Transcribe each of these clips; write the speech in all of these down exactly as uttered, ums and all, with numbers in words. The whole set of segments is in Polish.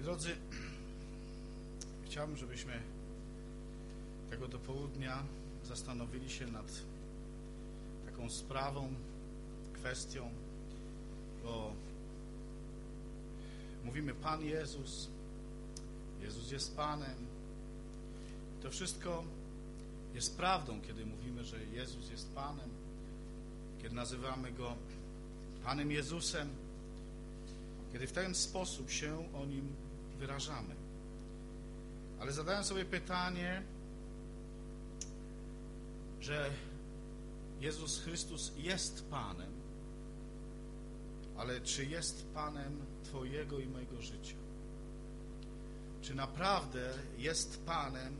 Moi drodzy, chciałbym, żebyśmy tego do południa zastanowili się nad taką sprawą, kwestią, bo mówimy Pan Jezus, Jezus jest Panem. To wszystko jest prawdą, kiedy mówimy, że Jezus jest Panem, kiedy nazywamy Go Panem Jezusem, kiedy w ten sposób się o Nim wyrażamy. Ale zadałem sobie pytanie, że Jezus Chrystus jest Panem, ale czy jest Panem Twojego i mojego życia? Czy naprawdę jest Panem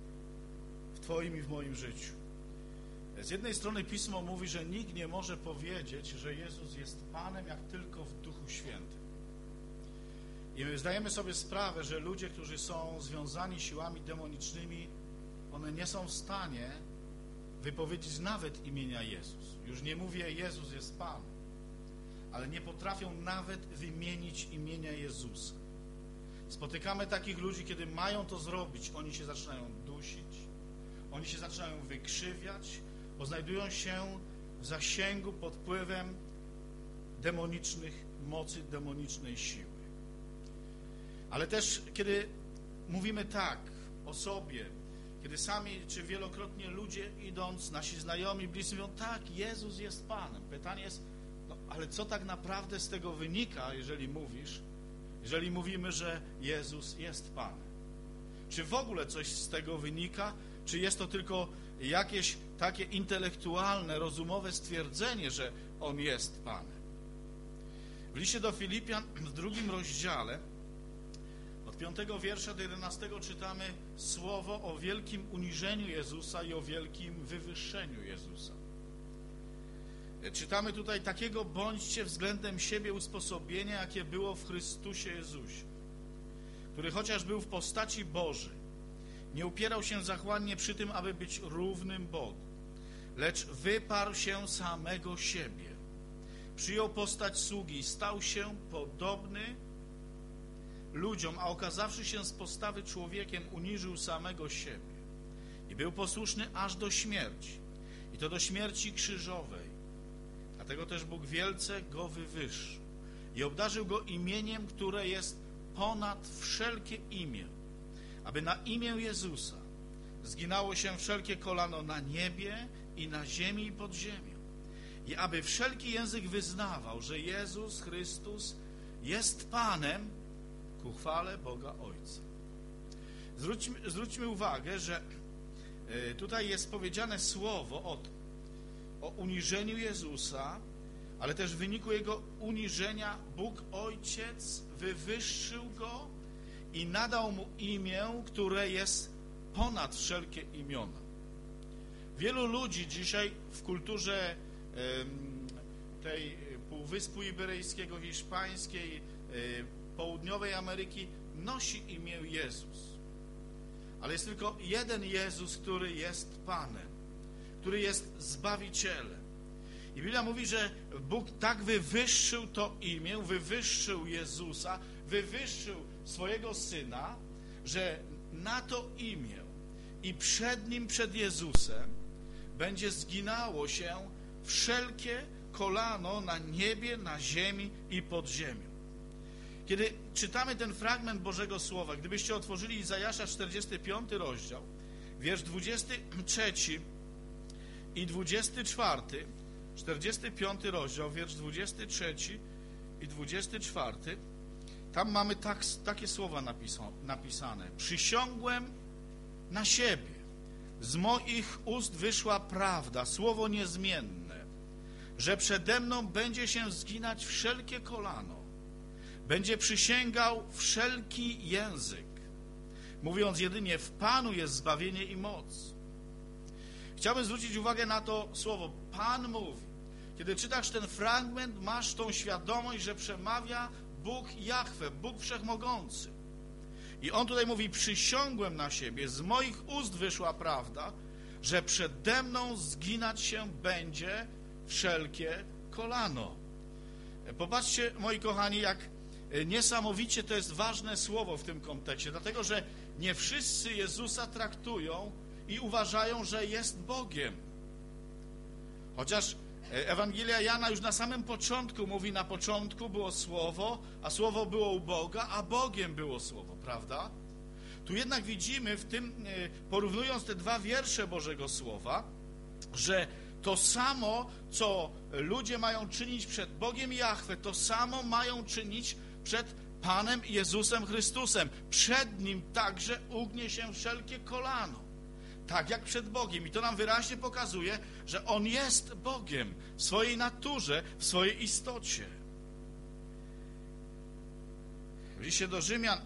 w Twoim i w moim życiu? Z jednej strony Pismo mówi, że nikt nie może powiedzieć, że Jezus jest Panem, jak tylko w Duchu Świętym. I my zdajemy sobie sprawę, że ludzie, którzy są związani siłami demonicznymi, one nie są w stanie wypowiedzieć nawet imienia Jezus. Już nie mówię, Jezus jest Pan, ale nie potrafią nawet wymienić imienia Jezusa. Spotykamy takich ludzi, kiedy mają to zrobić, oni się zaczynają dusić, oni się zaczynają wykrzywiać, bo znajdują się w zasięgu, pod wpływem demonicznych mocy, demonicznej siły. Ale też, kiedy mówimy tak o sobie, kiedy sami, czy wielokrotnie ludzie idąc, nasi znajomi, bliscy mówią, tak, Jezus jest Panem. Pytanie jest, no ale co tak naprawdę z tego wynika, jeżeli mówisz, jeżeli mówimy, że Jezus jest Panem? Czy w ogóle coś z tego wynika, czy jest to tylko jakieś takie intelektualne, rozumowe stwierdzenie, że On jest Panem? W liście do Filipian w drugim rozdziale od piątego wiersza do jedenastego czytamy słowo o wielkim uniżeniu Jezusa i o wielkim wywyższeniu Jezusa. Czytamy tutaj, takiego bądźcie względem siebie usposobienia, jakie było w Chrystusie Jezusie, który chociaż był w postaci Bożej, nie upierał się zachłannie przy tym, aby być równym Bogu, lecz wyparł się samego siebie, przyjął postać sługi, stał się podobny ludziom, a okazawszy się z postawy człowiekiem, uniżył samego siebie i był posłuszny aż do śmierci, i to do śmierci krzyżowej. Dlatego też Bóg wielce Go wywyższył i obdarzył Go imieniem, które jest ponad wszelkie imię, aby na imię Jezusa zginało się wszelkie kolano na niebie i na ziemi i pod ziemią, i aby wszelki język wyznawał, że Jezus Chrystus jest Panem, ku chwale Boga Ojca. Zwróćmy, zwróćmy uwagę, że tutaj jest powiedziane słowo o, o uniżeniu Jezusa, ale też w wyniku Jego uniżenia Bóg Ojciec wywyższył Go i nadał Mu imię, które jest ponad wszelkie imiona. Wielu ludzi dzisiaj w kulturze tej Półwyspu Iberyjskiego, hiszpańskiej, Południowej Ameryki nosi imię Jezus. Ale jest tylko jeden Jezus, który jest Panem, który jest Zbawicielem. I Biblia mówi, że Bóg tak wywyższył to imię, wywyższył Jezusa, wywyższył swojego Syna, że na to imię i przed Nim, przed Jezusem będzie zginało się wszelkie kolano na niebie, na ziemi i pod ziemią. Kiedy czytamy ten fragment Bożego Słowa, gdybyście otworzyli Izajasza czterdziesty piąty rozdział, wiersz dwudziesty trzeci i dwudziesty czwarty, czterdziesty piąty rozdział, wiersz dwudziesty trzeci i dwudziesty czwarty, tam mamy tak, takie słowa napisane. Przysiągłem na siebie, z moich ust wyszła prawda, słowo niezmienne, że przede mną będzie się zginać wszelkie kolano, będzie przysięgał wszelki język, mówiąc jedynie w Panu jest zbawienie i moc. Chciałbym zwrócić uwagę na to słowo. Pan mówi. Kiedy czytasz ten fragment, masz tą świadomość, że przemawia Bóg Jahwe, Bóg Wszechmogący. I On tutaj mówi, przysiągłem na siebie, z moich ust wyszła prawda, że przede mną zginać się będzie wszelkie kolano. Popatrzcie, moi kochani, jak niesamowicie to jest ważne słowo w tym kontekście, dlatego że nie wszyscy Jezusa traktują i uważają, że jest Bogiem. Chociaż Ewangelia Jana już na samym początku mówi, na początku było Słowo, a Słowo było u Boga, a Bogiem było Słowo, prawda? Tu jednak widzimy w tym, porównując te dwa wiersze Bożego Słowa, że to samo, co ludzie mają czynić przed Bogiem Jahwe, to samo mają czynić przed Panem Jezusem Chrystusem. Przed Nim także ugnie się wszelkie kolano, tak jak przed Bogiem. I to nam wyraźnie pokazuje, że On jest Bogiem w swojej naturze, w swojej istocie. W liście do Rzymian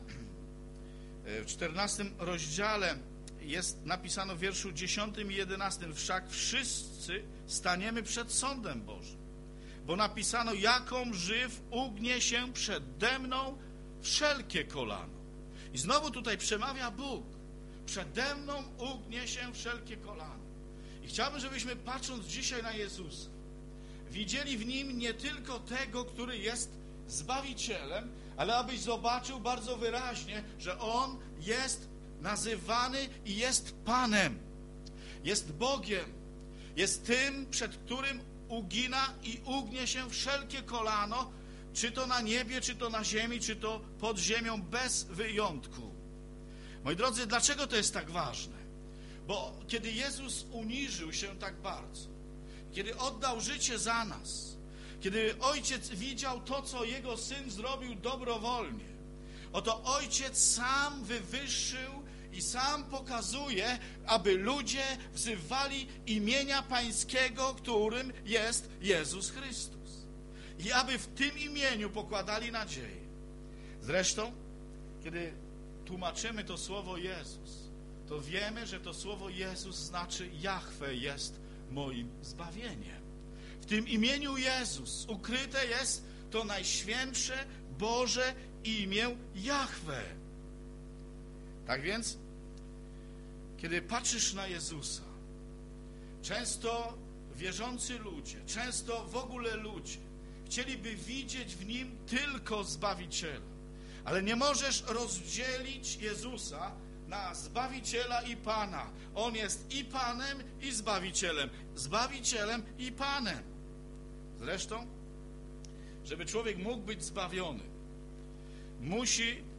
w czternastym rozdziale jest napisano w wierszu dziesiątym i jedenastym: wszak wszyscy staniemy przed sądem Bożym, bo napisano, jaką żyw ugnie się przede mną wszelkie kolano. I znowu tutaj przemawia Bóg. Przede mną ugnie się wszelkie kolano. I chciałbym, żebyśmy, patrząc dzisiaj na Jezusa, widzieli w Nim nie tylko tego, który jest Zbawicielem, ale abyś zobaczył bardzo wyraźnie, że On jest nazywany i jest Panem. Jest Bogiem. Jest tym, przed którym ugina i ugnie się wszelkie kolano, czy to na niebie, czy to na ziemi, czy to pod ziemią, bez wyjątku. Moi drodzy, dlaczego to jest tak ważne? Bo kiedy Jezus uniżył się tak bardzo, kiedy oddał życie za nas, kiedy Ojciec widział to, co Jego Syn zrobił dobrowolnie, oto Ojciec sam wywyższył i sam pokazuje, aby ludzie wzywali imienia Pańskiego, którym jest Jezus Chrystus. I aby w tym imieniu pokładali nadzieję. Zresztą, kiedy tłumaczymy to słowo Jezus, to wiemy, że to słowo Jezus znaczy Jahwe jest moim zbawieniem. W tym imieniu Jezus ukryte jest to najświętsze Boże imię Jahwe. Tak więc, kiedy patrzysz na Jezusa, często wierzący ludzie, często w ogóle ludzie chcieliby widzieć w Nim tylko Zbawiciela, ale nie możesz rozdzielić Jezusa na Zbawiciela i Pana. On jest i Panem, i Zbawicielem. Zbawicielem i Panem. Zresztą, żeby człowiek mógł być zbawiony, musi e,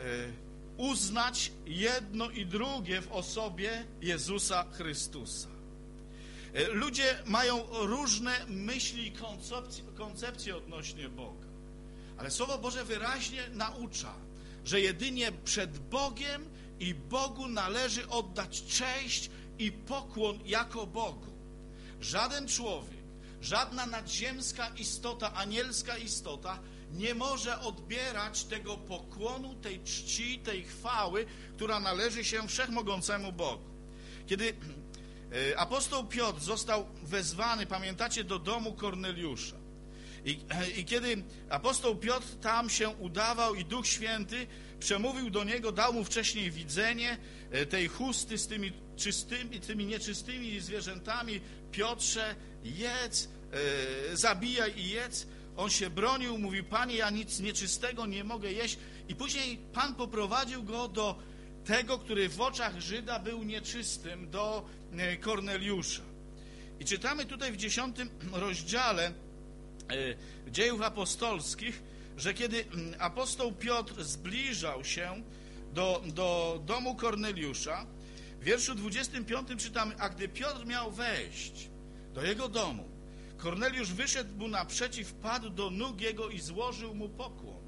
uznać jedno i drugie w osobie Jezusa Chrystusa. E, ludzie mają różne myśli i koncepcje, koncepcje odnośnie Boga. Ale Słowo Boże wyraźnie naucza, że jedynie przed Bogiem i Bogu należy oddać cześć i pokłon jako Bogu. Żaden człowiek, żadna nadziemska istota, anielska istota nie może odbierać tego pokłonu, tej czci, tej chwały, która należy się wszechmogącemu Bogu. Kiedy apostoł Piotr został wezwany, pamiętacie, do domu Korneliusza, I, I kiedy apostoł Piotr tam się udawał i Duch Święty przemówił do niego, dał mu wcześniej widzenie tej chusty z tymi czystymi, tymi nieczystymi zwierzętami. Piotrze, jedz, e, zabijaj i jedz. On się bronił, mówił: Panie, ja nic nieczystego nie mogę jeść. I później Pan poprowadził go do tego, który w oczach Żyda był nieczystym, do Korneliusza. I czytamy tutaj w dziesiątym rozdziale Dziejów Apostolskich, że kiedy apostoł Piotr zbliżał się do, do domu Korneliusza, w wierszu dwudziestym piątym czytamy: a gdy Piotr miał wejść do jego domu, Korneliusz wyszedł mu naprzeciw, padł do nóg jego i złożył mu pokłon.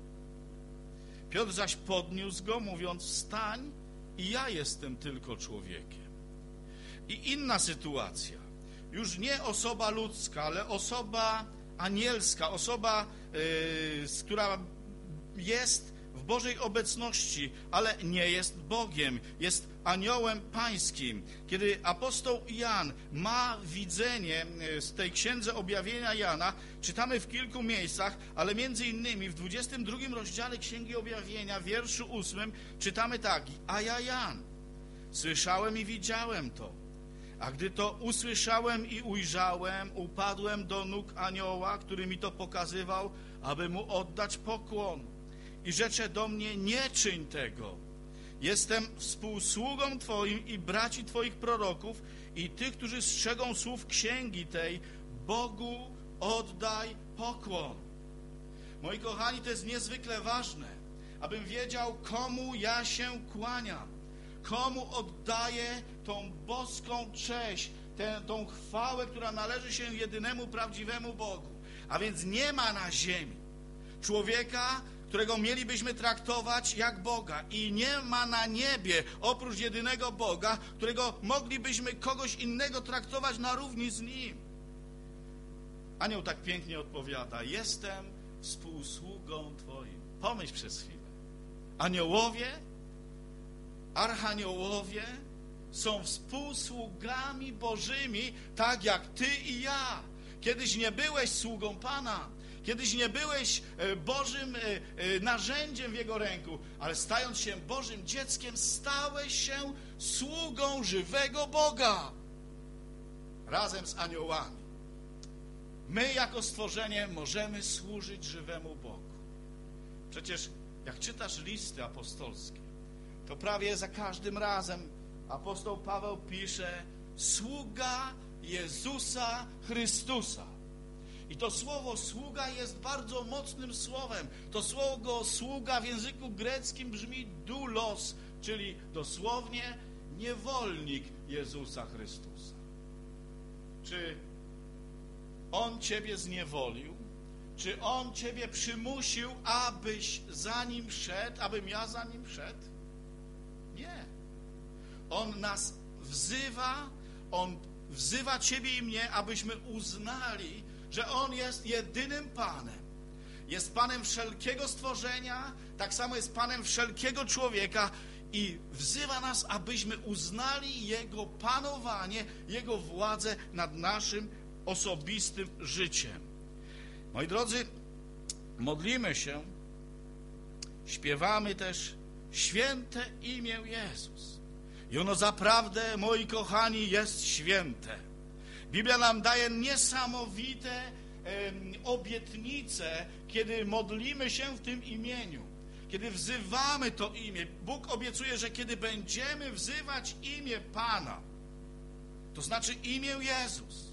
Piotr zaś podniósł go, mówiąc: wstań, i ja jestem tylko człowiekiem. I inna sytuacja, już nie osoba ludzka, ale osoba anielska, osoba, yy, która jest w Bożej obecności, ale nie jest Bogiem, jest aniołem pańskim. Kiedy apostoł Jan ma widzenie z tej księdze objawienia Jana, czytamy w kilku miejscach, ale między innymi w dwudziestym drugim rozdziale Księgi Objawienia, w wierszu ósmym, czytamy tak: a ja, Jan, słyszałem i widziałem to. A gdy to usłyszałem i ujrzałem, upadłem do nóg anioła, który mi to pokazywał, aby mu oddać pokłon. i rzecze do mnie, nie czyń tego. Jestem współsługą Twoim i braci Twoich proroków i tych, którzy strzegą słów księgi tej. Bogu oddaj pokłon. Moi kochani, to jest niezwykle ważne, abym wiedział, komu ja się kłaniam, komu oddaję tą boską cześć, tę, tą chwałę, która należy się jedynemu prawdziwemu Bogu. A więc nie ma na ziemi człowieka, którego mielibyśmy traktować jak Boga, i nie ma na niebie oprócz jedynego Boga, którego moglibyśmy kogoś innego traktować na równi z Nim. Anioł tak pięknie odpowiada: jestem współsługą Twoim. Pomyśl przez chwilę. Aniołowie, archaniołowie są współsługami Bożymi, tak jak Ty i ja. Kiedyś nie byłeś sługą Pana, kiedyś nie byłeś Bożym narzędziem w Jego ręku, ale stając się Bożym dzieckiem, stałeś się sługą żywego Boga razem z aniołami. My jako stworzenie możemy służyć żywemu Bogu. Przecież jak czytasz listy apostolskie, to prawie za każdym razem apostoł Paweł pisze: sługa Jezusa Chrystusa. I to słowo sługa jest bardzo mocnym słowem. To słowo sługa w języku greckim brzmi doulos, czyli dosłownie niewolnik Jezusa Chrystusa. Czy On Ciebie zniewolił? Czy On Ciebie przymusił, abyś za Nim szedł, abym ja za Nim szedł? Nie. On nas wzywa, On wzywa Ciebie i mnie, abyśmy uznali, że On jest jedynym Panem. Jest Panem wszelkiego stworzenia, tak samo jest Panem wszelkiego człowieka i wzywa nas, abyśmy uznali Jego panowanie, Jego władzę nad naszym osobistym życiem. Moi drodzy, modlimy się, śpiewamy też święte imię Jezus. I ono zaprawdę, moi kochani, jest święte. Biblia nam daje niesamowite e, obietnice, kiedy modlimy się w tym imieniu, kiedy wzywamy to imię. Bóg obiecuje, że kiedy będziemy wzywać imię Pana, to znaczy imię Jezus,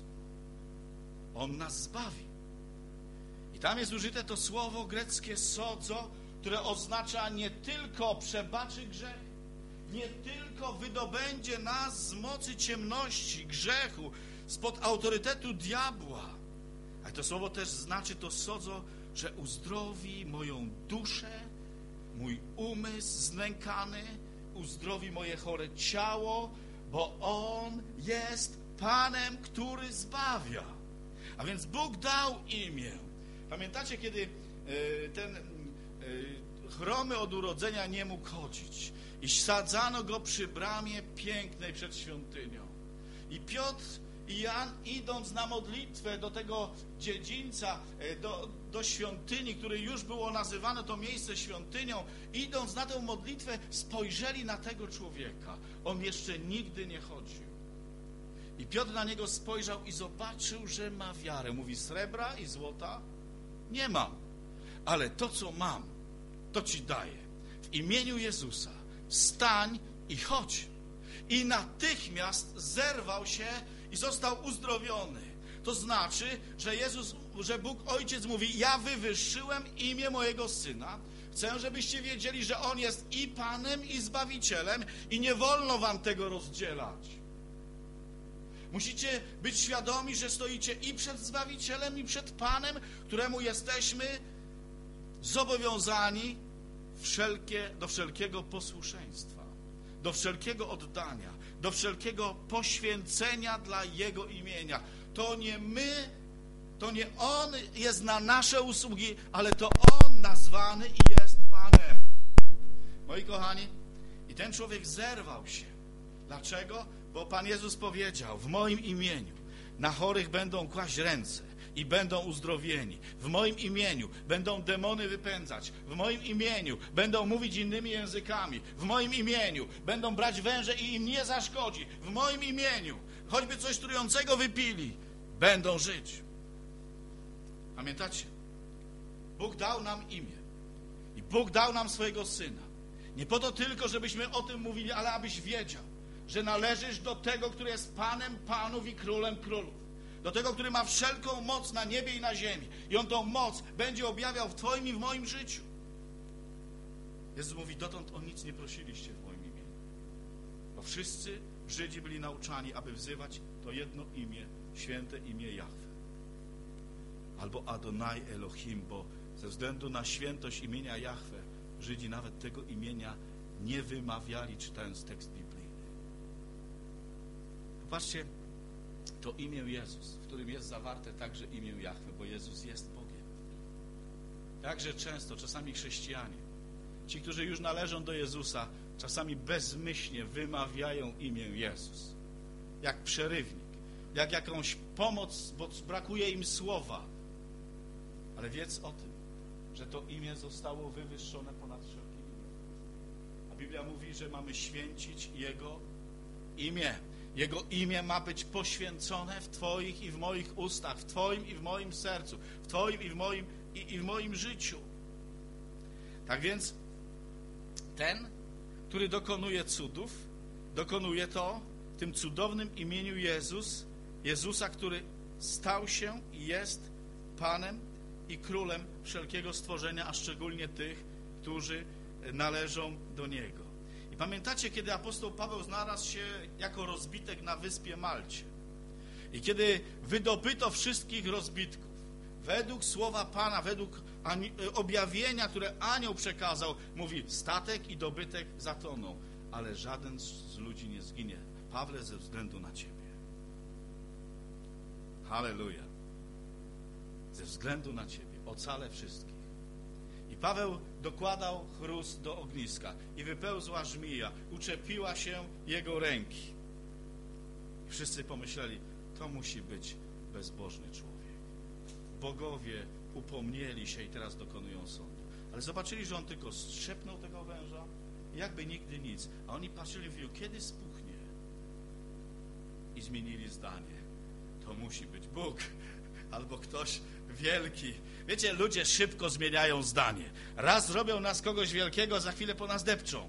On nas zbawi. I tam jest użyte to słowo greckie sozo, które oznacza nie tylko przebaczy grzech, nie tylko wydobędzie nas z mocy ciemności, grzechu, spod autorytetu diabła, ale to słowo też znaczy to sozo, że uzdrowi moją duszę, mój umysł znękany, uzdrowi moje chore ciało, bo On jest Panem, który zbawia. A więc Bóg dał imię. Pamiętacie, kiedy ten chromy od urodzenia nie mógł chodzić i sadzano go przy bramie pięknej przed świątynią. I Piotr i Jan, idąc na modlitwę do tego dziedzińca, do, do świątyni, który już było nazywane to miejsce świątynią, idąc na tę modlitwę, spojrzeli na tego człowieka. On jeszcze nigdy nie chodził. I Piotr na niego spojrzał i zobaczył, że ma wiarę. Mówi: srebra i złota nie mam, ale to, co mam, to ci daję. W imieniu Jezusa wstań i chodź. I natychmiast zerwał się i został uzdrowiony. To znaczy, że Jezus, że Bóg Ojciec mówi: ja wywyższyłem imię mojego Syna. Chcę, żebyście wiedzieli, że On jest i Panem, i Zbawicielem i nie wolno wam tego rozdzielać. Musicie być świadomi, że stoicie i przed Zbawicielem, i przed Panem, któremu jesteśmy zobowiązani wszelkie, do wszelkiego posłuszeństwa, do wszelkiego oddania, do wszelkiego poświęcenia dla Jego imienia. To nie my, to nie On jest na nasze usługi, ale to On nazwany i jest Panem. Moi kochani, i ten człowiek zerwał się. Dlaczego? Bo Pan Jezus powiedział: w moim imieniu na chorych będą kłaść ręce i będą uzdrowieni. W moim imieniu będą demony wypędzać. W moim imieniu będą mówić innymi językami. W moim imieniu będą brać węże i im nie zaszkodzi. W moim imieniu, choćby coś trującego wypili, będą żyć. Pamiętacie? Bóg dał nam imię. I Bóg dał nam swojego Syna. Nie po to tylko, żebyśmy o tym mówili, ale abyś wiedział, że należysz do tego, który jest Panem Panów i Królem Królów. Do tego, który ma wszelką moc na niebie i na ziemi. I On tą moc będzie objawiał w Twoim i w moim życiu. Jezus mówi, dotąd o nic nie prosiliście w moim imieniu. Bo wszyscy Żydzi byli nauczani, aby wzywać to jedno imię, święte imię Jahwe. Albo Adonai Elohim, bo ze względu na świętość imienia Jahwe Żydzi nawet tego imienia nie wymawiali, czytając tekst biblijny. Popatrzcie, to imię Jezus, w którym jest zawarte także imię Jahwe, bo Jezus jest Bogiem. Jakże często, czasami chrześcijanie, ci, którzy już należą do Jezusa, czasami bezmyślnie wymawiają imię Jezus. Jak przerywnik, jak jakąś pomoc, bo brakuje im słowa. Ale wiedz o tym, że to imię zostało wywyższone ponad wszelkie imię. A Biblia mówi, że mamy święcić Jego imię. Jego imię ma być poświęcone w Twoich i w moich ustach, w Twoim i w moim sercu, w Twoim i w moim, i, i w moim życiu. Tak więc ten, który dokonuje cudów, dokonuje to w tym cudownym imieniu Jezus, Jezusa, który stał się i jest Panem i Królem wszelkiego stworzenia, a szczególnie tych, którzy należą do Niego. I pamiętacie, kiedy apostoł Paweł znalazł się jako rozbitek na wyspie Malcie i kiedy wydobyto wszystkich rozbitków, według słowa Pana, według objawienia, które anioł przekazał, mówi, statek i dobytek zatoną, ale żaden z ludzi nie zginie. Pawle, ze względu na Ciebie. Halleluja. Ze względu na Ciebie ocalę wszystkich. I Paweł dokładał chrust do ogniska i wypełzła żmija, uczepiła się jego ręki. I wszyscy pomyśleli, to musi być bezbożny człowiek. Bogowie upomnieli się i teraz dokonują sądu. Ale zobaczyli, że on tylko strzepnął tego węża i jakby nigdy nic. A oni patrzyli w nią, kiedy spuchnie. I zmienili zdanie. To musi być Bóg albo ktoś wielki. Wiecie, ludzie szybko zmieniają zdanie. Raz zrobią nas kogoś wielkiego, za chwilę po nas depczą.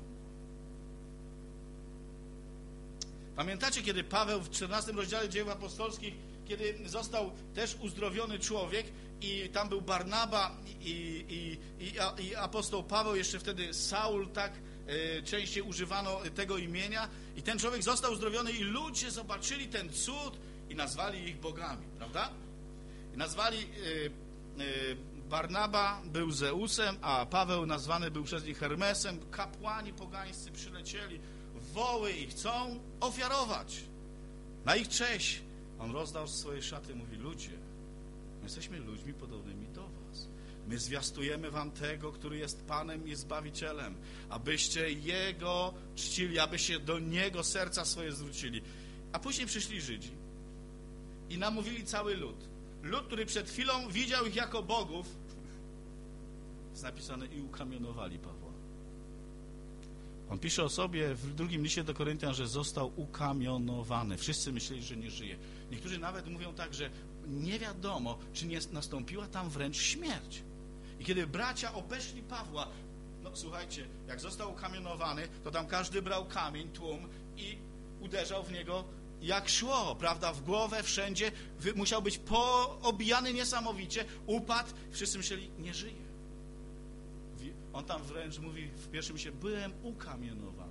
Pamiętacie, kiedy Paweł w czternastym rozdziale Dziejów Apostolskich, kiedy został też uzdrowiony człowiek i tam był Barnaba i, i, i, i apostoł Paweł, jeszcze wtedy Saul, tak y, częściej używano tego imienia, i ten człowiek został uzdrowiony i ludzie zobaczyli ten cud i nazwali ich bogami, prawda? I nazwali y, y, Barnaba był Zeusem, a Paweł nazwany był przez nich Hermesem. Kapłani pogańscy przylecieli, woły i chcą ofiarować na ich cześć. On rozdał swoje szaty i mówi, ludzie, my jesteśmy ludźmi podobnymi do was. My zwiastujemy wam tego, który jest Panem i Zbawicielem, abyście Jego czcili, abyście do Niego serca swoje zwrócili. A później przyszli Żydzi i namówili cały lud. Lud, który przed chwilą widział ich jako bogów, jest napisane, i ukamienowali Pawła. On pisze o sobie w drugim liście do Koryntian, że został ukamionowany. Wszyscy myśleli, że nie żyje. Niektórzy nawet mówią tak, że nie wiadomo, czy nie nastąpiła tam wręcz śmierć. I kiedy bracia obeszli Pawła, no słuchajcie, jak został ukamionowany, to tam każdy brał kamień, tłum i uderzał w niego jak szło, prawda, w głowę, wszędzie. Musiał być poobijany niesamowicie, upadł. Wszyscy myśleli, nie żyje. On tam wręcz mówi w pierwszym się, byłem ukamienowany.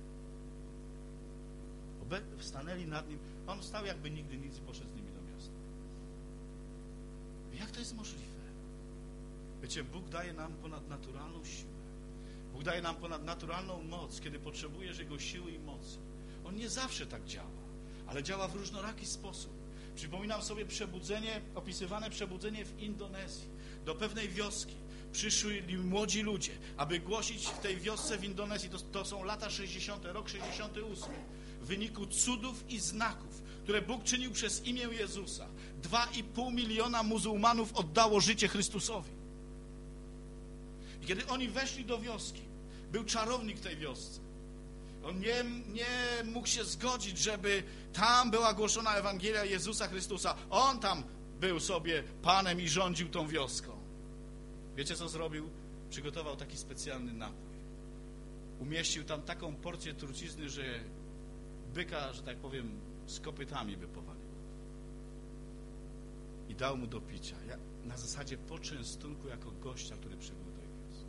Obe stanęli nad nim. On stał jakby nigdy nic i poszedł z nimi do miasta. Jak to jest możliwe? Wiecie, Bóg daje nam ponadnaturalną siłę. Bóg daje nam ponadnaturalną moc, kiedy potrzebujesz Jego siły i mocy. On nie zawsze tak działa, ale działa w różnoraki sposób. Przypominam sobie przebudzenie, opisywane przebudzenie w Indonezji, do pewnej wioski. Przyszli młodzi ludzie, aby głosić w tej wiosce w Indonezji, to, to są lata sześćdziesiąte, rok sześćdziesiąty ósmy, w wyniku cudów i znaków, które Bóg czynił przez imię Jezusa. Dwa i pół miliona muzułmanów oddało życie Chrystusowi. I kiedy oni weszli do wioski, był czarownik w tej wiosce. On nie, nie mógł się zgodzić, żeby tam była głoszona Ewangelia Jezusa Chrystusa. On tam był sobie Panem i rządził tą wioską. Wiecie, co zrobił? przygotował taki specjalny napój. Umieścił tam taką porcję trucizny, że byka, że tak powiem, z kopytami by powalił. I dał mu do picia. Ja, na zasadzie poczęstunku jako gościa, który przybył do Jezusa.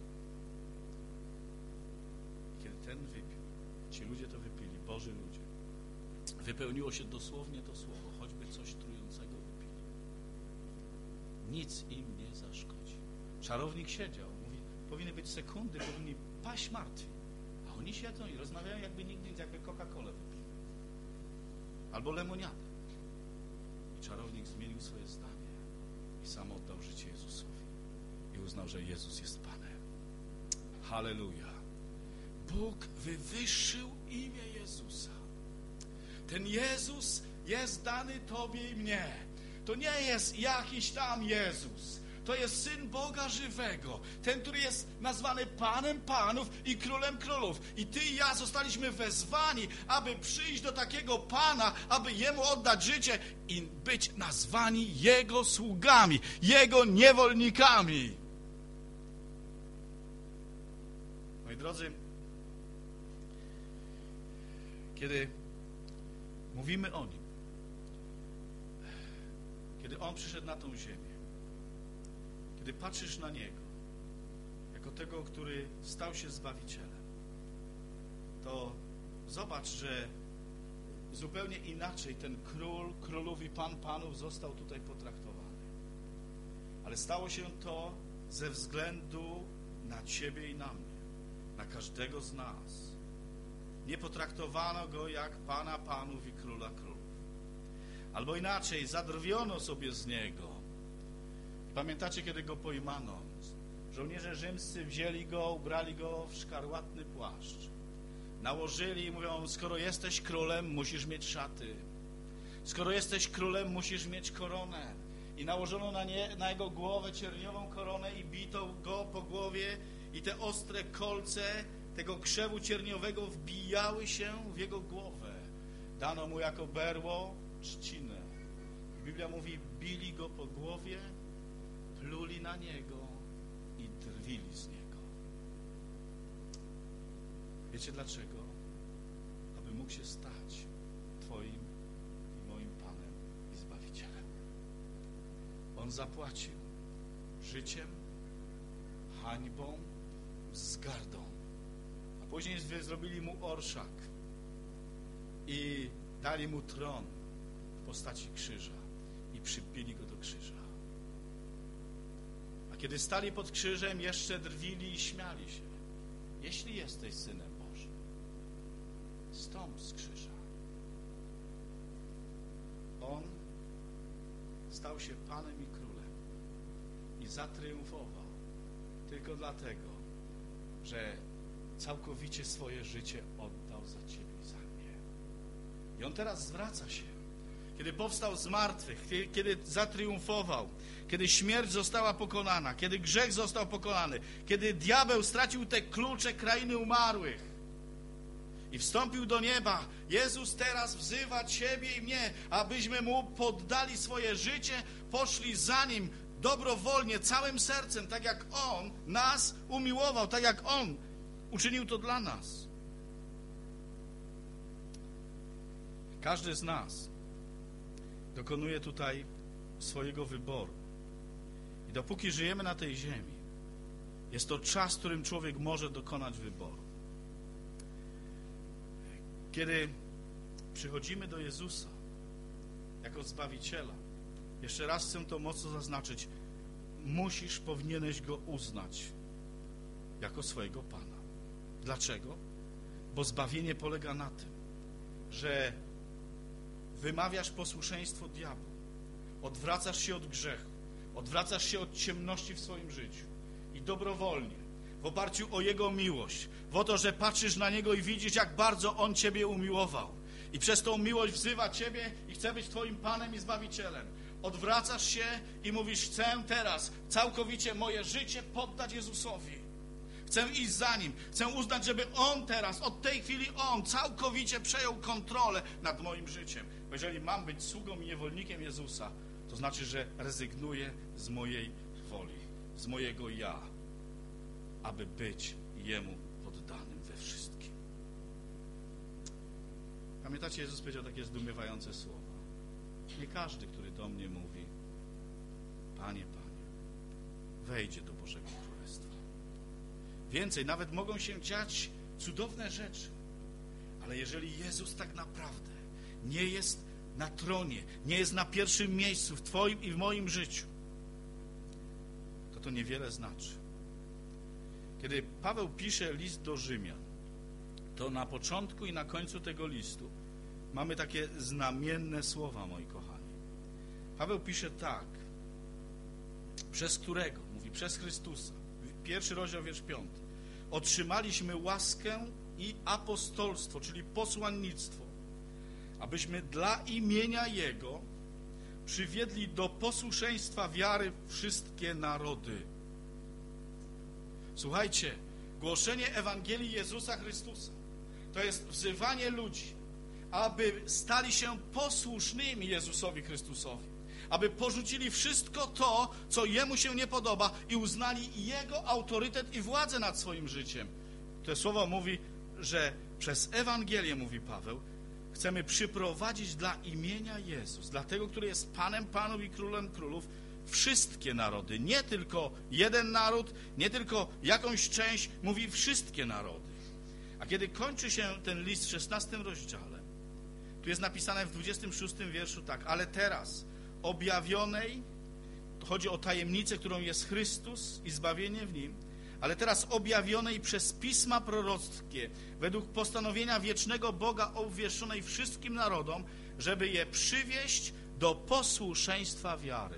I kiedy ten wypił, ci ludzie to wypili, Boży ludzie, wypełniło się dosłownie to słowo, choćby coś trującego wypili. Nic im nie zaszkodzi. Czarownik siedział, mówi, powinny być sekundy, powinni paść martwi. A oni siedzą i rozmawiają jakby nigdy nic, jakby Coca-Colę wypili. Albo lemoniadę. I czarownik zmienił swoje zdanie i sam oddał życie Jezusowi. I uznał, że Jezus jest Panem. Halleluja. Bóg wywyższył imię Jezusa. Ten Jezus jest dany Tobie i mnie. To nie jest jakiś tam Jezus. To jest Syn Boga żywego. Ten, który jest nazwany Panem Panów i Królem Królów. I Ty i ja zostaliśmy wezwani, aby przyjść do takiego Pana, aby Jemu oddać życie i być nazwani Jego sługami, Jego niewolnikami. Moi drodzy, kiedy mówimy o Nim, kiedy On przyszedł na tą ziemię, kiedy patrzysz na Niego, jako tego, który stał się Zbawicielem, to zobacz, że zupełnie inaczej ten Król, Królów i Pan Panów został tutaj potraktowany. Ale stało się to ze względu na Ciebie i na mnie, na każdego z nas. Nie potraktowano Go jak Pana Panów i Króla Królów. Albo inaczej, zadrwiono sobie z Niego. Pamiętacie, kiedy Go pojmano? Żołnierze rzymscy wzięli Go, ubrali Go w szkarłatny płaszcz. Nałożyli i mówią, skoro jesteś królem, musisz mieć szaty. Skoro jesteś królem, musisz mieć koronę. I nałożono na, nie, na Jego głowę cierniową koronę i bito Go po głowie i te ostre kolce tego krzewu cierniowego wbijały się w Jego głowę. Dano Mu jako berło trzcinę. Biblia mówi, bili Go po głowie, pluli na Niego i drwili z Niego. Wiecie dlaczego? Aby mógł się stać Twoim i moim Panem i Zbawicielem. On zapłacił życiem, hańbą, wzgardą. A później zrobili Mu orszak i dali Mu tron w postaci krzyża i przypili Go do krzyża. A kiedy stali pod krzyżem, jeszcze drwili i śmiali się. Jeśli jesteś Synem Bożym, stąp z krzyża. On stał się Panem i Królem i zatriumfował tylko dlatego, że całkowicie swoje życie oddał za Ciebie i za mnie. I On teraz zwraca się. Kiedy powstał z martwych, kiedy zatriumfował, kiedy śmierć została pokonana, kiedy grzech został pokonany, kiedy diabeł stracił te klucze krainy umarłych i wstąpił do nieba, Jezus teraz wzywa Ciebie i mnie, abyśmy Mu poddali swoje życie, poszli za Nim dobrowolnie, całym sercem, tak jak On nas umiłował, tak jak On uczynił to dla nas. Każdy z nas dokonuje tutaj swojego wyboru. I dopóki żyjemy na tej ziemi, jest to czas, w którym człowiek może dokonać wyboru. Kiedy przychodzimy do Jezusa jako Zbawiciela, jeszcze raz chcę to mocno zaznaczyć, musisz, powinieneś Go uznać jako swojego Pana. Dlaczego? Bo zbawienie polega na tym, że wymawiasz posłuszeństwo diabłu, odwracasz się od grzechu, odwracasz się od ciemności w swoim życiu i dobrowolnie, w oparciu o Jego miłość, w to, że patrzysz na Niego i widzisz, jak bardzo On Ciebie umiłował i przez tą miłość wzywa Ciebie i chce być Twoim Panem i Zbawicielem. Odwracasz się i mówisz, chcę teraz całkowicie moje życie poddać Jezusowi. Chcę iść za Nim. Chcę uznać, żeby On teraz, od tej chwili On całkowicie przejął kontrolę nad moim życiem. Bo jeżeli mam być sługą i niewolnikiem Jezusa, to znaczy, że rezygnuję z mojej woli, z mojego ja. aby być Jemu poddanym we wszystkim. Pamiętacie, Jezus powiedział takie zdumiewające słowa. Nie każdy, który do mnie mówi, Panie, Panie, wejdzie do Bożego Królestwa. Więcej, nawet mogą się dziać cudowne rzeczy, ale jeżeli Jezus tak naprawdę nie jest na tronie, nie jest na pierwszym miejscu w Twoim i w moim życiu, to to niewiele znaczy. Kiedy Paweł pisze list do Rzymian, to na początku i na końcu tego listu mamy takie znamienne słowa, moi kochani. Paweł pisze tak, przez którego, mówi przez Chrystusa, pierwszy rozdział, wiersz piąty, otrzymaliśmy łaskę i apostolstwo, czyli posłannictwo, abyśmy dla imienia Jego przywiedli do posłuszeństwa wiary wszystkie narody. Słuchajcie, głoszenie Ewangelii Jezusa Chrystusa to jest wzywanie ludzi, aby stali się posłusznymi Jezusowi Chrystusowi, aby porzucili wszystko to, co Jemu się nie podoba i uznali Jego autorytet i władzę nad swoim życiem. To słowo mówi, że przez Ewangelię, mówi Paweł, chcemy przyprowadzić dla imienia Jezus, dla tego, który jest Panem Panów i Królem Królów, wszystkie narody, nie tylko jeden naród, nie tylko jakąś część, mówi wszystkie narody. A kiedy kończy się ten list w szesnastym rozdziale, tu jest napisane w dwudziestym szóstym wierszu tak, ale teraz objawionej, to chodzi o tajemnicę, którą jest Chrystus i zbawienie w Nim, ale teraz objawionej przez pisma prorockie, według postanowienia wiecznego Boga obwieszczonej wszystkim narodom, żeby je przywieść do posłuszeństwa wiary.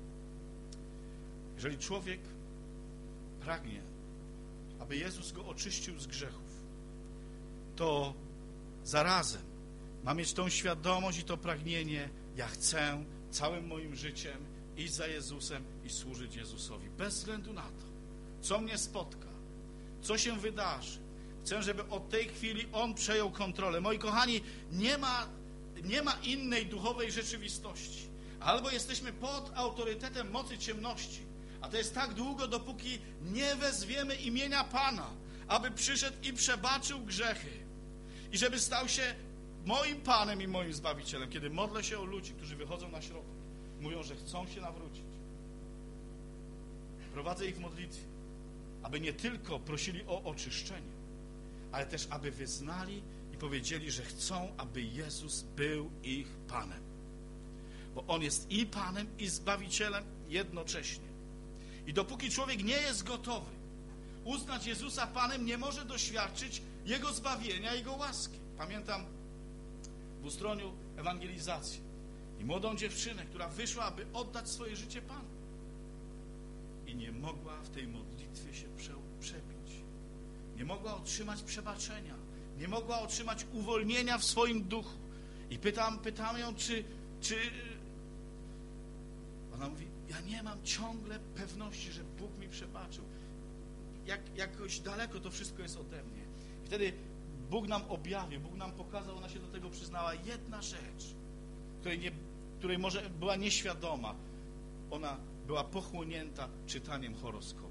Jeżeli człowiek pragnie, aby Jezus go oczyścił z grzechów, to zarazem ma mieć tą świadomość i to pragnienie, ja chcę całym moim życiem iść za Jezusem i służyć Jezusowi. Bez względu na to, co mnie spotka, co się wydarzy. Chcę, żeby od tej chwili On przejął kontrolę. Moi kochani, nie ma, nie ma innej duchowej rzeczywistości. Albo jesteśmy pod autorytetem mocy ciemności, a to jest tak długo, dopóki nie wezwiemy imienia Pana, aby przyszedł i przebaczył grzechy. I żeby stał się moim Panem i moim Zbawicielem. Kiedy modlę się o ludzi, którzy wychodzą na środek, mówią, że chcą się nawrócić. Prowadzę ich w modlitwie, aby nie tylko prosili o oczyszczenie, ale też aby wyznali i powiedzieli, że chcą, aby Jezus był ich Panem. Bo On jest i Panem, i Zbawicielem jednocześnie. I dopóki człowiek nie jest gotowy uznać Jezusa Panem, nie może doświadczyć Jego zbawienia, Jego łaski. Pamiętam w Ustroniu ewangelizację i młodą dziewczynę, która wyszła, aby oddać swoje życie Panu. I nie mogła w tej modlitwie się przebić. Nie mogła otrzymać przebaczenia. Nie mogła otrzymać uwolnienia w swoim duchu. I pytam, pytam ją, czy, czy... Ona mówi, ja nie mam ciągle pewności, że Bóg mi przebaczył. Jak, jakoś daleko to wszystko jest ode mnie. I wtedy Bóg nam objawił, Bóg nam pokazał, ona się do tego przyznała. Jedna rzecz, której, nie, której może była nieświadoma. Ona była pochłonięta czytaniem horoskopu.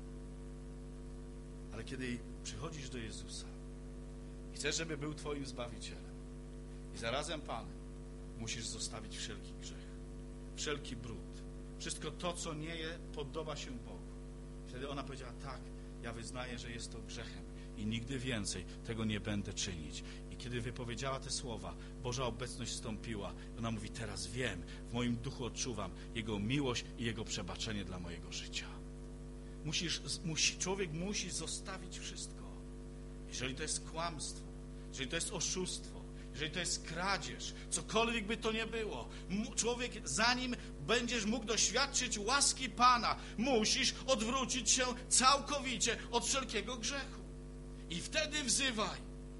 Ale kiedy przychodzisz do Jezusa i chcesz, żeby był Twoim Zbawicielem i zarazem Panem, musisz zostawić wszelki grzech, wszelki brud, wszystko to, co nie je, podoba się Bogu. Wtedy ona powiedziała, tak, ja wyznaję, że jest to grzechem i nigdy więcej tego nie będę czynić. I kiedy wypowiedziała te słowa, Boża obecność wstąpiła. Ona mówi, teraz wiem, w moim duchu odczuwam Jego miłość i Jego przebaczenie dla mojego życia. Musisz, musi, człowiek musi zostawić wszystko. Jeżeli to jest kłamstwo, jeżeli to jest oszustwo, jeżeli to jest kradzież, cokolwiek by to nie było, człowiek, zanim będziesz mógł doświadczyć łaski Pana, musisz odwrócić się całkowicie od wszelkiego grzechu. I wtedy wzywaj.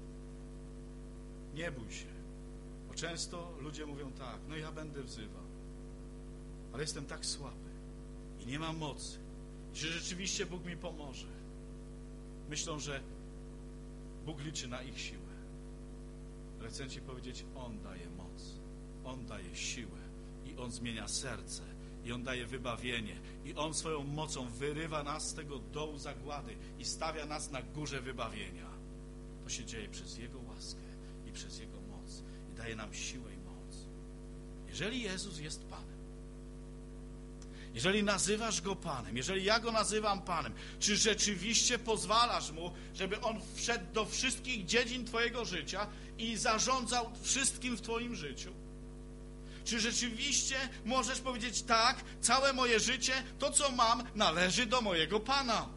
Nie bój się. Bo często ludzie mówią tak, no ja będę wzywał, ale jestem tak słaby i nie mam mocy, że rzeczywiście Bóg mi pomoże. Myślą, że Bóg liczy na ich siłę. Ale chcę Ci powiedzieć, On daje moc, On daje siłę i On zmienia serce i On daje wybawienie. I On swoją mocą wyrywa nas z tego dołu zagłady i stawia nas na górze wybawienia. To się dzieje przez Jego łaskę i przez Jego moc. I daje nam siłę i moc. Jeżeli Jezus jest Panem, jeżeli nazywasz Go Panem, jeżeli ja Go nazywam Panem, czy rzeczywiście pozwalasz Mu, żeby On wszedł do wszystkich dziedzin Twojego życia i zarządzał wszystkim w Twoim życiu? Czy rzeczywiście możesz powiedzieć tak, całe moje życie, to co mam, należy do mojego Pana?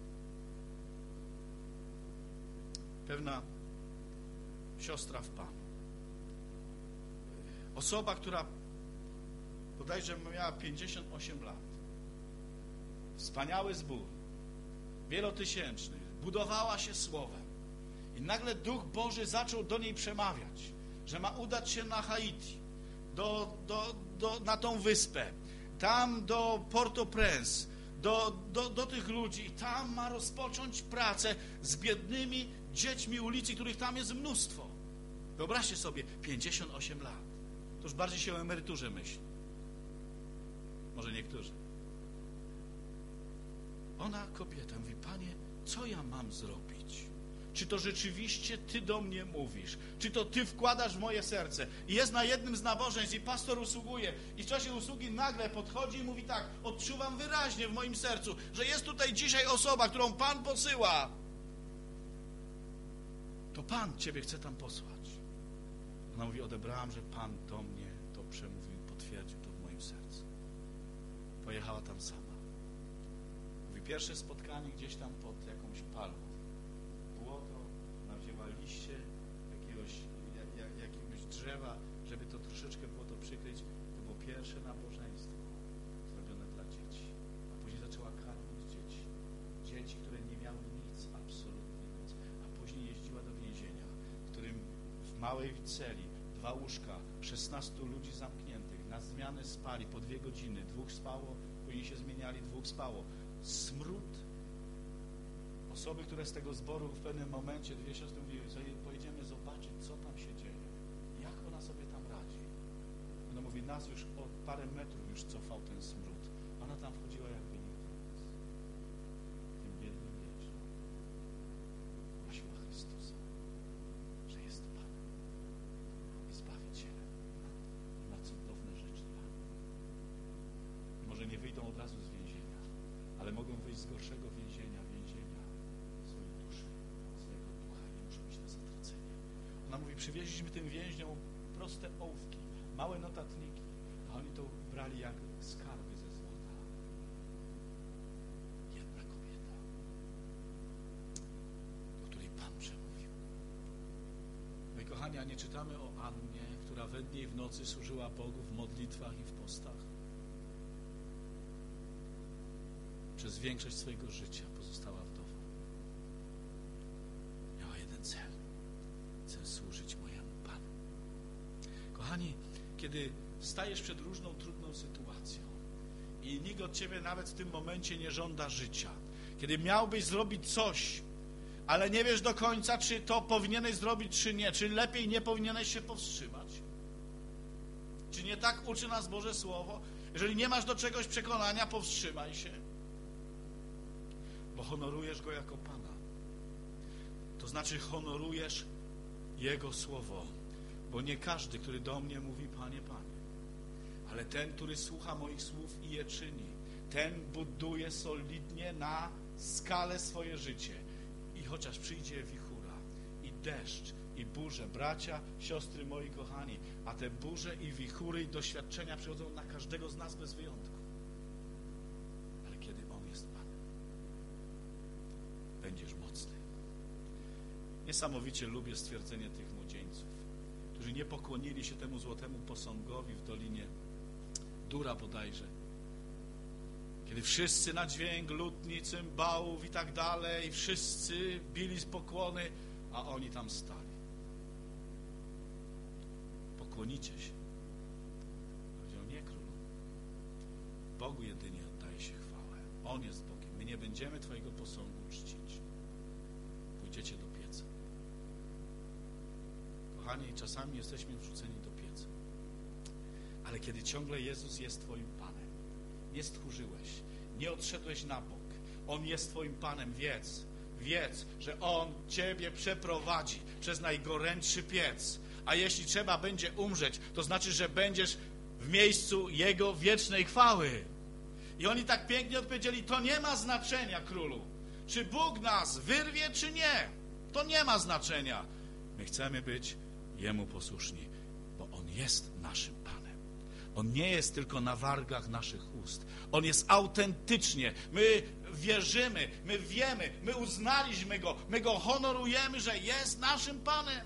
Pewna siostra w Panu, osoba, która bodajże miała pięćdziesiąt osiem lat, wspaniały zbór, wielotysięczny, budowała się słowem i nagle Duch Boży zaczął do niej przemawiać, że ma udać się na Haiti, do, do, do, na tą wyspę, tam do Port-au-Prince, do, do, do tych ludzi i tam ma rozpocząć pracę z biednymi dziećmi ulicy, których tam jest mnóstwo. Wyobraźcie sobie, pięćdziesiąt osiem lat. To już bardziej się o emeryturze myśli. Może niektórzy. Ona, kobieta, mówi: Panie, co ja mam zrobić? Czy to rzeczywiście Ty do mnie mówisz? Czy to Ty wkładasz w moje serce? I jest na jednym z nabożeństw i pastor usługuje i w czasie usługi nagle podchodzi i mówi tak: odczuwam wyraźnie w moim sercu, że jest tutaj dzisiaj osoba, którą Pan posyła. To Pan Ciebie chce tam posłać. Ona mówi: odebrałam, że Pan do mnie to przemówił, potwierdził to w moim sercu. Pojechała tam sama. Mówi: pierwsze spotkanie gdzieś tam pod jakąś palmą. Błoto, ona wzięła liście jakiegoś, jak, jak, jakiegoś drzewa, żeby to troszeczkę było to przykryć. To było pierwsze nabożeństwo zrobione dla dzieci. A później zaczęła karmić dzieci. Dzieci, które nie miały nic, absolutnie nic. A później jeździła do więzienia, w którym w małej celi, dwa łóżka, szesnastu ludzi zamkniętych, na zmianę spali po dwie godziny. Dwóch spało, później się zmieniali, dwóch spało. Smród. Osoby, które z tego zboru w pewnym momencie, dwie siostry mówiły: pojedziemy zobaczyć, co tam się dzieje. Jak ona sobie tam radzi. Ona mówi: nas już o parę metrów już cofał ten smród. Ona tam wchodziła jakby nigdy nic. Tym biednym wiecznym głosiła Chrystusa, że jest Panem i Zbawicielem. I ma cudowne rzeczy dla nich. Może nie wyjdą od razu z więzienia, ale mogą wyjść z gorszego więzienia, więzienia swojej duszy, swojego ducha. Nie muszą być na zatracenie. Ona mówi: przywieźliśmy tym więźniom proste ołówki, małe notatniki, a oni to brali jak skarby ze złota. Jedna kobieta, do której Pan przemówił. No i kochani, a nie czytamy o Annie, która we dnie i w nocy służyła Bogu w modlitwach i w postach? Przez większość swojego życia pozostała wdową. Miała jeden cel. Cel służyć mojemu Panu. Kochani, kiedy stajesz przed różną trudną sytuacją i nikt od Ciebie nawet w tym momencie nie żąda życia, kiedy miałbyś zrobić coś, ale nie wiesz do końca, czy to powinieneś zrobić, czy nie, czy lepiej nie powinieneś się powstrzymać, czy nie tak uczy nas Boże Słowo? Jeżeli nie masz do czegoś przekonania, powstrzymaj się, bo honorujesz Go jako Pana. To znaczy honorujesz Jego Słowo, bo nie każdy, który do mnie mówi: Panie, Panie, ale ten, który słucha moich słów i je czyni, ten buduje solidnie na skalę swoje życie. I chociaż przyjdzie wichura i deszcz i burze, bracia, siostry moi kochani, a te burze i wichury i doświadczenia przychodzą na każdego z nas bez wyjątku. Ale kiedy On jest Panem, będziesz mocny. Niesamowicie lubię stwierdzenie tych młodzieńców, którzy nie pokłonili się temu złotemu posągowi w Dolinie Dura bodajże. Kiedy wszyscy na dźwięk lutni, cymbałów i tak dalej, wszyscy bili z pokłony, a oni tam stali. Pokłonicie się. Powiedział: nie królu. Bogu jedynie oddaje się chwałę. On jest Bogiem. My nie będziemy Twojego posągu czcić. Pójdziecie do pieca. Kochani, czasami jesteśmy wrzuceni do pieca. Ale kiedy ciągle Jezus jest Twoim Panem, nie stchórzyłeś, nie odszedłeś na bok. On jest twoim Panem, wiedz, wiedz, że On ciebie przeprowadzi przez najgorętszy piec. A jeśli trzeba będzie umrzeć, to znaczy, że będziesz w miejscu Jego wiecznej chwały. I oni tak pięknie odpowiedzieli, to nie ma znaczenia, królu. Czy Bóg nas wyrwie, czy nie. To nie ma znaczenia. My chcemy być Jemu posłuszni, bo On jest naszym Panem. On nie jest tylko na wargach naszych ust. On jest autentycznie. My wierzymy, my wiemy, my uznaliśmy Go, my Go honorujemy, że jest naszym Panem.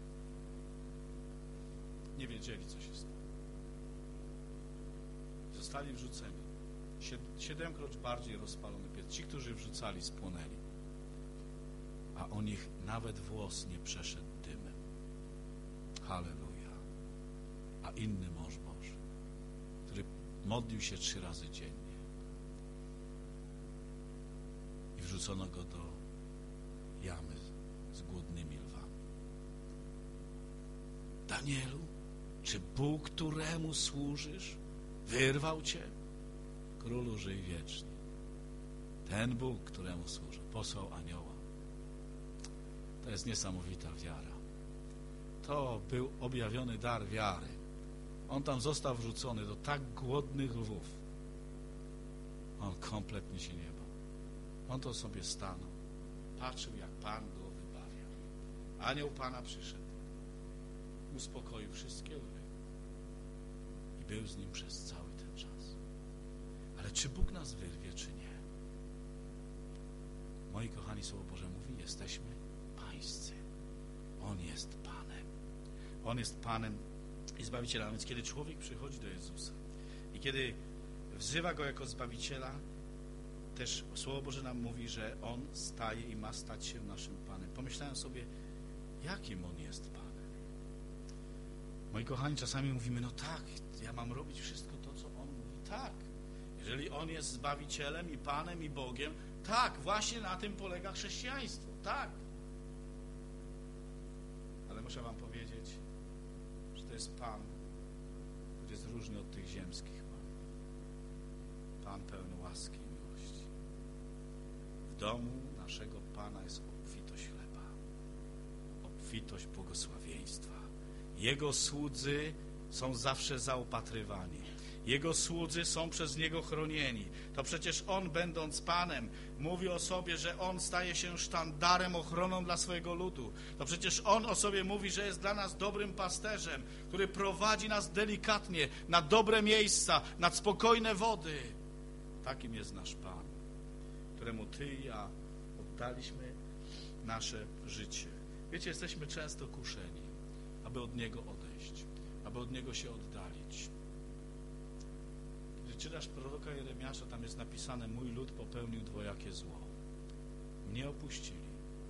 Nie wiedzieli, co się stało. Zostali wrzuceni. Siedemkroć bardziej rozpalony piec. Ci, którzy wrzucali, spłonęli. A o nich nawet włos nie przeszedł dymem. Halleluja. A inny mąż Boży, który modlił się trzy razy dziennie. I wrzucono go do jamy z głodnymi lwami. Danielu, czy Bóg, któremu służysz, wyrwał cię? Królu, żyj wiecznie. Ten Bóg, któremu służę, posłał anioła. To jest niesamowita wiara. To był objawiony dar wiary. On tam został wrzucony do tak głodnych lwów. On kompletnie się nie bał. On to sobie stanął. Patrzył, jak Pan go wybawiał. Anioł Pana przyszedł. Uspokoił wszystkie lwy. I był z nim przez cały ten czas. Ale czy Bóg nas wyrwie, czy nie? Moi kochani, Słowo Boże mówi, jesteśmy pańscy. On jest Panem. On jest Panem i Zbawicielem. Więc kiedy człowiek przychodzi do Jezusa i kiedy wzywa Go jako Zbawiciela, też Słowo Boże nam mówi, że On staje i ma stać się naszym Panem. Pomyślałem sobie, jakim On jest Panem. Moi kochani, czasami mówimy, no tak, ja mam robić wszystko to, co On mówi. Tak. Jeżeli On jest Zbawicielem i Panem i Bogiem, tak, właśnie na tym polega chrześcijaństwo. Tak. Ale muszę wam powiedzieć, że to jest Pan, który jest różny od tych ziemskich Panów. Pan pełen łaski i miłości. W domu naszego Pana jest obfitość chleba, obfitość błogosławieństwa. Jego słudzy są zawsze zaopatrywani. Jego słudzy są przez Niego chronieni. To przecież On, będąc Panem, mówi o sobie, że On staje się sztandarem, ochroną dla swojego ludu. To przecież On o sobie mówi, że jest dla nas dobrym pasterzem, który prowadzi nas delikatnie na dobre miejsca, nad spokojne wody. Takim jest nasz Pan, któremu Ty i ja oddaliśmy nasze życie. Wiecie, jesteśmy często kuszeni, aby od Niego odejść, aby od Niego się oddalić. Gdy czytasz proroka Jeremiasza, tam jest napisane, mój lud popełnił dwojakie zło. Mnie opuścili.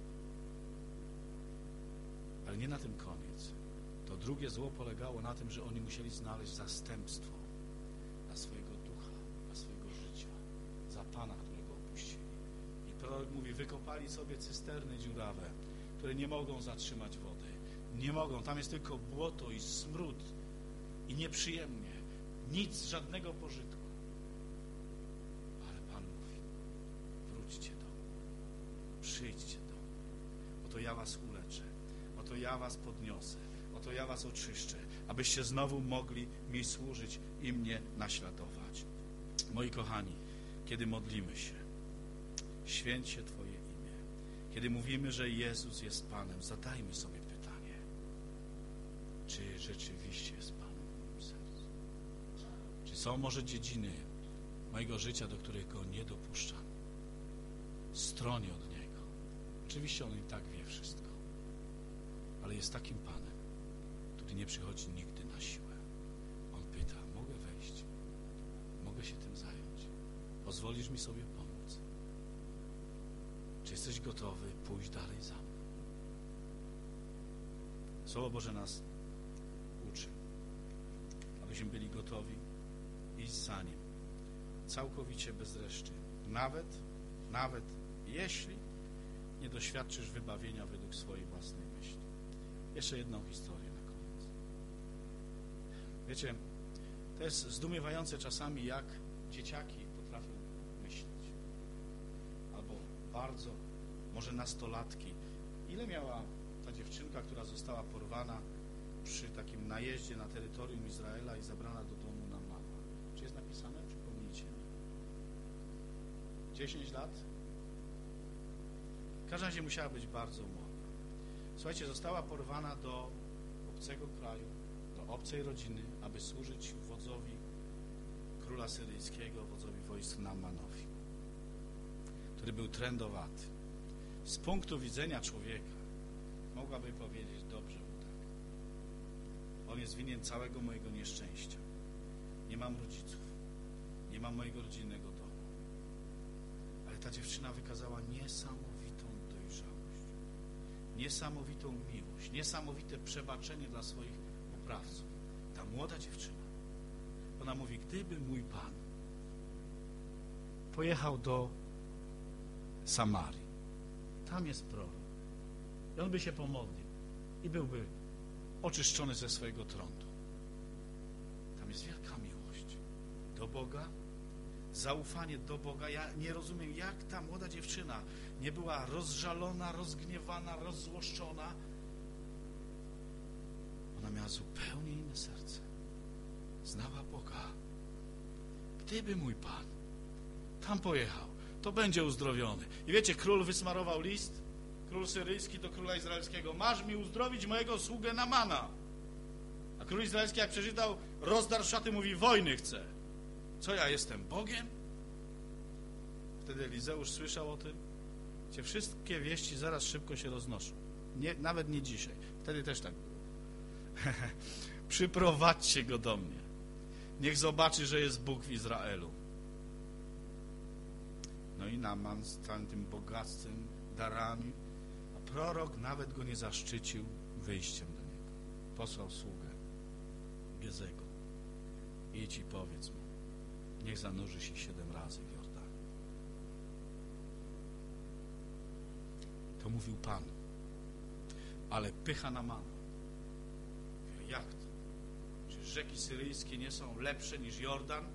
Ale nie na tym koniec. To drugie zło polegało na tym, że oni musieli znaleźć zastępstwo dla swojego ducha, dla swojego życia, za Pana, którego opuścili. I prorok mówi, wykopali sobie cysterny dziurawe, które nie mogą zatrzymać wody. Nie mogą. Tam jest tylko błoto i smród i nieprzyjemnie. Nic, żadnego pożytku. Ale Pan mówi, wróćcie do mnie, przyjdźcie do mnie. Oto ja was uleczę, oto ja was podniosę, oto ja was oczyszczę, abyście znowu mogli mi służyć i mnie naśladować. Moi kochani, kiedy modlimy się, święć się Twoje imię. Kiedy mówimy, że Jezus jest Panem, zadajmy sobie pytanie, czy rzeczywiście jest Panem w moim sercu? Czy są może dziedziny mojego życia, do których Go nie dopuszczam? Stronię od Niego. Oczywiście On i tak wie wszystko, ale jest takim Panem, który nie przychodzi nigdy na siłę. On pyta, mogę wejść? Mogę się tym zająć? Pozwolisz mi sobie pomóc? Czy jesteś gotowy pójść dalej za mną? Słowo Boże nas uczy, abyśmy byli gotowi iść za Nim całkowicie bez reszty. Nawet, nawet jeśli nie doświadczysz wybawienia według swojej własnej myśli. Jeszcze jedną historię na koniec. Wiecie, to jest zdumiewające czasami, jak dzieciaki potrafią myśleć. Albo bardzo, może nastolatki. Ile miała ta dziewczynka, która została porwana przy takim najeździe na terytorium Izraela i zabrana do domu Naamana? Czy jest napisane? Przypomnijcie. dziesięć lat? W każdym razie musiała być bardzo młoda. Słuchajcie, została porwana do obcego kraju, do obcej rodziny, aby służyć wodzowi króla syryjskiego, wodzowi wojsk Naamanowi, który był trędowaty. Z punktu widzenia człowieka mogłaby powiedzieć, dobrze mu tak. On jest winien całego mojego nieszczęścia. Nie mam rodziców, nie mam mojego rodzinnego domu. Ale ta dziewczyna wykazała niesamowitą dojrzałość, niesamowitą miłość, niesamowite przebaczenie dla swoich oprawców. Ta młoda dziewczyna, ona mówi, gdyby mój Pan pojechał do Samarii, tam jest prorok, i on by się pomodlił i byłby oczyszczony ze swojego trądu. Tam jest wielka miłość do Boga, zaufanie do Boga. Ja nie rozumiem, jak ta młoda dziewczyna nie była rozżalona, rozgniewana, rozzłoszczona. Ona miała zupełnie inne serce. Znała Boga. Gdyby mój Pan tam pojechał, to będzie uzdrowiony. I wiecie, król wysmarował list, król syryjski do króla izraelskiego. Masz mi uzdrowić mojego sługę Naamana. A król izraelski, jak przeczytał, rozdarł szaty, mówi, wojny chce. Co, ja jestem Bogiem? Wtedy Elizeusz słyszał o tym. Cię wszystkie wieści zaraz szybko się roznoszą. Nie, nawet nie dzisiaj. Wtedy też tak było. Przyprowadźcie go do mnie. Niech zobaczy, że jest Bóg w Izraelu. No i Naaman z całym tym bogactwem, darami, a prorok nawet go nie zaszczycił wyjściem do niego. Posłał sługę Gezego. Idź i powiedz mu, niech zanurzy się siedem razy w Jordanie. To mówił Pan. Ale pycha Naamana. Jak to? Czy rzeki syryjskie nie są lepsze niż Jordan?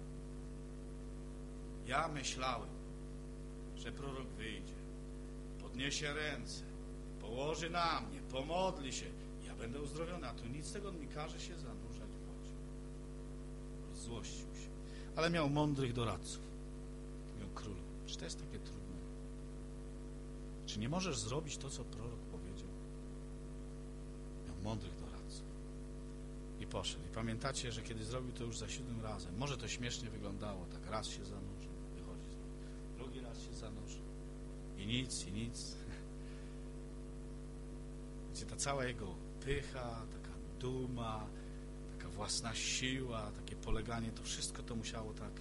Ja myślałem, że prorok wyjdzie, podniesie ręce, położy na mnie, pomodli się, ja będę uzdrowiony, a tu nic z tego, on mi każe się zanurzać w wodzie. Rozzłościł się. Ale miał mądrych doradców. Miał królu. Czy to jest takie trudne? Czy nie możesz zrobić to, co prorok powiedział? Miał mądrych doradców. I poszedł. I pamiętacie, że kiedy zrobił to już za siódmym razem, może to śmiesznie wyglądało, tak raz się zanurzył, wychodzi znowu, drugi raz się zanurzył i nic, i nic. Wiecie, ta cała jego pycha, taka duma, taka własna siła, takie poleganie, to wszystko to musiało tak.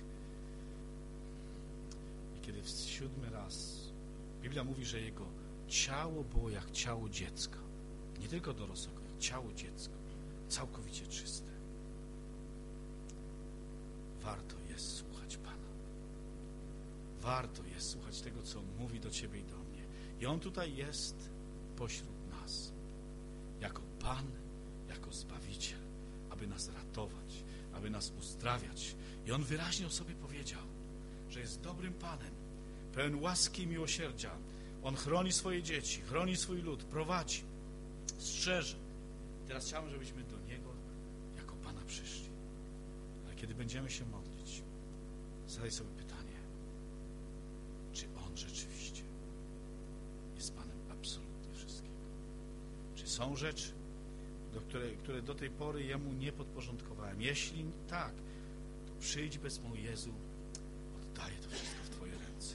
I kiedy w siódmy raz Biblia mówi, że jego ciało było jak ciało dziecka, nie tylko dorosłego, jak ciało dziecka, całkowicie czyste. Warto jest słuchać Pana. Warto jest słuchać tego, co On mówi do ciebie i do mnie. I On tutaj jest pośród nas. Jako Pan, jako Zbawiciel, aby nas ratować, aby nas uzdrawiać. I On wyraźnie o sobie powiedział, że jest dobrym Panem, pełen łaski i miłosierdzia. On chroni swoje dzieci, chroni swój lud, prowadzi, strzeże. Teraz chciałbym, żebyśmy do Niego jako Pana przyszli. Ale kiedy będziemy się modlić, zadaj sobie pytanie, czy On rzeczywiście jest Panem absolutnie wszystkiego? Czy są rzeczy, do które, które do tej pory Jemu nie podporządkowałem? Jeśli tak, to przyjdź bez mu, Jezu, oddaję to wszystko w Twoje ręce.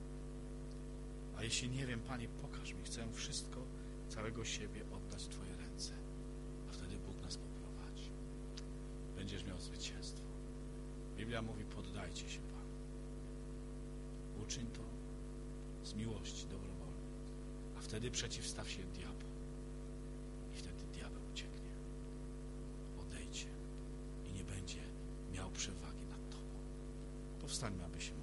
A jeśli nie wiem, Panie, pokaż mi, chcę wszystko, całego siebie oddać w Twoje ręce. A wtedy Bóg nas poprowadzi. Będziesz miał zwycięstwo. Biblia mówi, poddajcie się Panu. Uczyń to z miłości dobrowolnej. A wtedy przeciwstaw się diabłu. I wtedy diabeł ucieknie. Odejdzie. I nie będzie miał przewagi nad tobą. Powstańmy, aby się